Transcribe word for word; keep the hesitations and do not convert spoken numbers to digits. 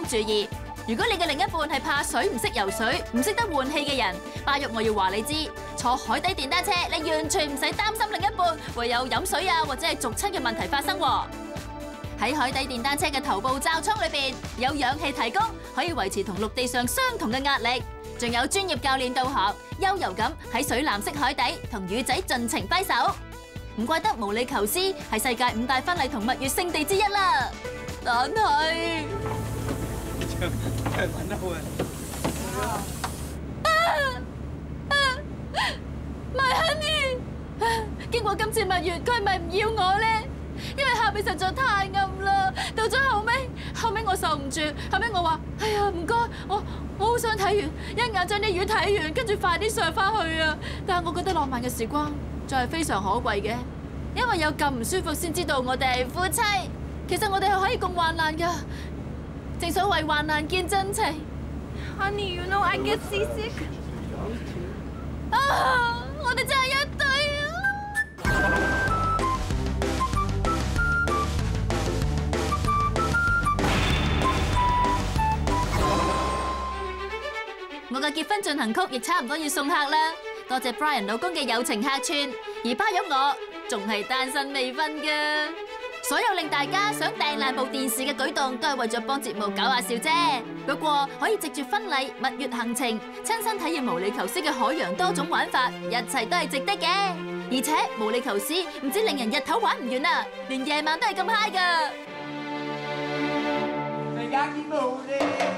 注意。如果你嘅另一半係怕水、唔識游水、唔識得換氣嘅人，巴玉我要話你知，坐海底電單車你完全唔使擔心另一半會有飲水啊或者係逐親嘅問題發生喎。喺海底電單車嘅頭部罩艙裏邊有氧氣提供，可以維持同陸地上相同嘅壓力，仲有專業教練導航，悠遊咁喺水藍色海底同魚仔盡情揮手。唔怪得毛里求斯係世界五大婚禮同蜜月聖地之一啦。但係揾得好啊 ！My honey， 經過今次蜜月，佢係咪唔要我咧？因為下邊實在太暗啦。到咗後尾，後尾我受唔住，後尾我話：哎呀，唔該，我我好想睇完，一眼將啲魚睇完，跟住快啲上翻去啊！但係我覺得浪漫嘅時光就係非常可貴嘅，因為有咁唔舒服先知道我哋係夫妻。其實我哋係可以共患難㗎。正所謂患難見真情。Honey, you know I get seasick。啊！我哋真係一對啊！我嘅結婚進行曲亦差唔多要送客啦。多謝 Brian 老公嘅友情客串，而巴玉我仲係單身未婚㗎。所有令大家想掟爛部電視嘅舉動，都係為咗幫節目搞下笑啫。不過可以藉住婚禮、蜜月行程，親身體驗毛里求斯嘅海洋多種玩法，一切都係值得嘅。而且毛里求斯唔止令人日頭玩唔完啊，連夜晚都係咁 high 㗎。